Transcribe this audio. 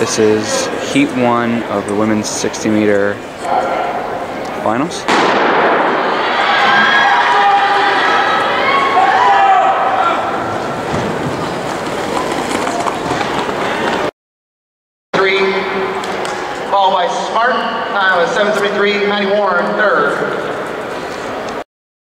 This is heat 1 of the women's 60-meter finals. Followed by Smart, time of 7:73, Maddie Warren, third.